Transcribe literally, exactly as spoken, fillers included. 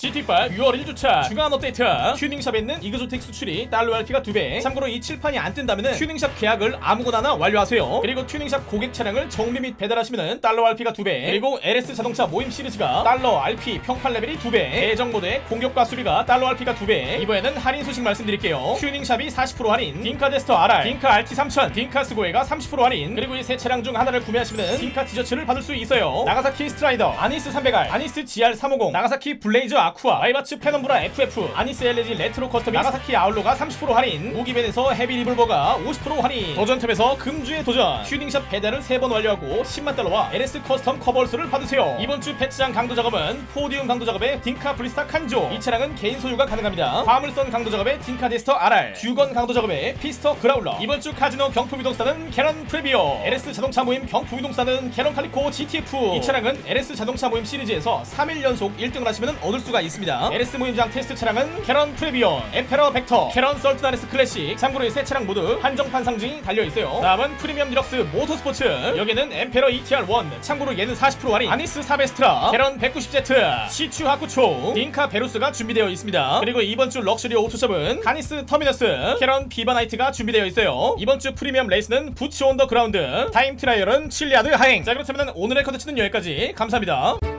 지티팔 유월 일 주차 주간 업데이트. 튜닝샵에 있는 이그조텍 수출이 달러 알피가 두 배. 참고로 이 칠판이 안 뜬다면은 튜닝샵 계약을 아무거나 완료하세요. 그리고 튜닝샵 고객 차량을 정비 및 배달하시면은 달러 알피가 두 배. 그리고 엘에스 자동차 모임 시리즈가 달러 알피 평판 레벨이 두 배. 대정 모드의 공격과 수리가 달러 알피가 두 배. 이번에는 할인 소식 말씀드릴게요. 튜닝샵이 사십 퍼센트 할인, 딩카 제스터 알알, 딩카 알티 삼천, 딩카 스고에가 삼십 퍼센트 할인. 그리고 이 세 차량 중 하나를 구매하시면 딩카 티셔츠를 받을 수 있어요. 나가사키 스트라이더, 아니스 삼백 알, 아니스 지알 삼오공, 나가사키 블레이저 아쿠아, 와이바츠 페넘브라 에프에프, 아니스 엘에지 레트로 커스텀, 나가사키 아울로가 삼십 퍼센트 할인, 무기벤에서 헤비 리볼버가 오십 퍼센트 할인, 도전템에서 금주의 도전, 튜닝샵 배달을 세 번 완료하고 십만 달러와 엘에스 커스텀 커버홀스를 받으세요. 이번 주 패치장 강도 작업은 포디움 강도 작업의 딩카 블리스타 칸조, 이 차량은 개인 소유가 가능합니다. 화물선 강도 작업의 딩카 제스터 알알, 듀건 강도 작업의 피스터 그라울러, 이번 주 카지노 경품 이동사는 캐런 프레비오, 엘에스 자동차 모임 경품 이동사는 캐런 칼리코 지티에프. 이 차량은 엘에스 자동차 모임 시리즈에서 삼 일 연속 일 등을 하시면 얻을 수가 있습니다. 엘에스 모임장 테스트 차량은 캐런 프레비온, 엠페러 벡터, 캐런 설트나레스 클래식. 참고로 이 세 차량 모두 한정판 상징이 달려있어요. 다음은 프리미엄 디럭스 모터스포츠. 여기는 엠페러 이티알 원, 참고로 얘는 사십 퍼센트 할인, 아니스 사베스트라, 캐런 백구십 제트, 시추 하쿠초, 딩카 베루스가 준비되어 있습니다. 그리고 이번 주 럭셔리 오토숍은 가니스 터미너스, 캐런 비바나이트가 준비되어 있어요. 이번 주 프리미엄 레이스는 부츠 온더 그라운드, 타임 트라이얼은 칠리아드 하행. 자, 그렇다면 오늘의 컨텐츠는 여기까지. 감사합니다.